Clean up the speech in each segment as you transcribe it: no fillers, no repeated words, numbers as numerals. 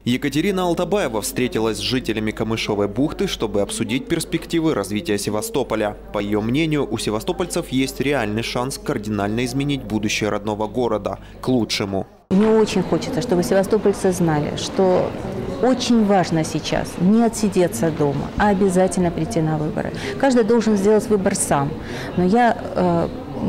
Екатерина Алтабаева встретилась с жителями Камышовой бухты, чтобы обсудить перспективы развития Севастополя. По ее мнению, у севастопольцев есть реальный шанс кардинально изменить будущее родного города к лучшему. Мне очень хочется, чтобы севастопольцы знали, что очень важно сейчас не отсидеться дома, а обязательно прийти на выборы. Каждый должен сделать выбор сам. Но я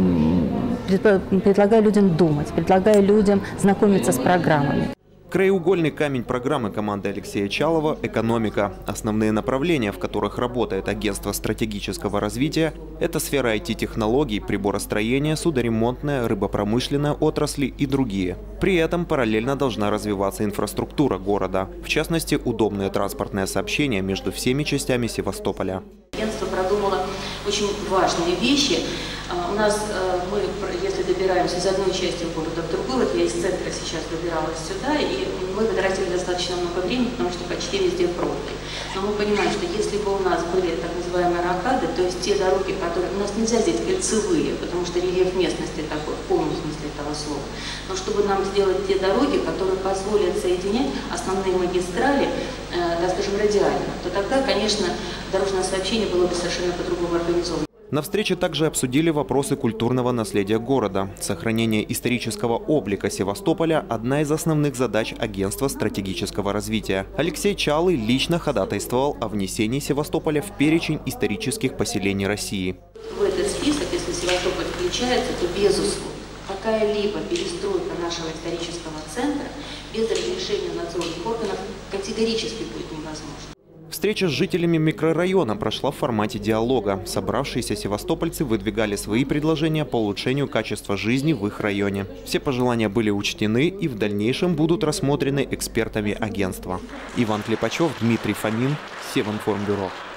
предлагаю людям думать, предлагаю людям знакомиться с программами. Краеугольный камень программы команды Алексея Чалова – экономика. Основные направления, в которых работает агентство стратегического развития – это сфера IT-технологий, приборостроения, судоремонтная, рыбопромышленная отрасли и другие. При этом параллельно должна развиваться инфраструктура города, в частности, удобные транспортные сообщения между всеми частями Севастополя. Агентство продумало очень важные вещи. У нас, мы, если добираемся из одной части города в другую, вот я из центра сейчас добиралась сюда, и мы потратили достаточно много времени, потому что почти везде пробки. Но мы понимаем, что если бы у нас были так называемые рокады, то есть те дороги, которые... У нас нельзя здесь кольцевые, потому что рельеф местности такой, в полном смысле этого слова. Но чтобы нам сделать те дороги, которые позволят соединять основные магистрали, так скажем, радиально, то тогда, конечно, дорожное сообщение было бы совершенно по-другому организовано. На встрече также обсудили вопросы культурного наследия города. Сохранение исторического облика Севастополя – одна из основных задач агентства стратегического развития. Алексей Чалый лично ходатайствовал о внесении Севастополя в перечень исторических поселений России. В этот список, если Севастополь включается, то безусловно какая-либо перестройка нашего исторического центра без разрешения надзорных органов категорически будет невозможна. Встреча с жителями микрорайона прошла в формате диалога. Собравшиеся севастопольцы выдвигали свои предложения по улучшению качества жизни в их районе. Все пожелания были учтены и в дальнейшем будут рассмотрены экспертами агентства. Иван Клепачев, Дмитрий Фомин, Севинформбюро.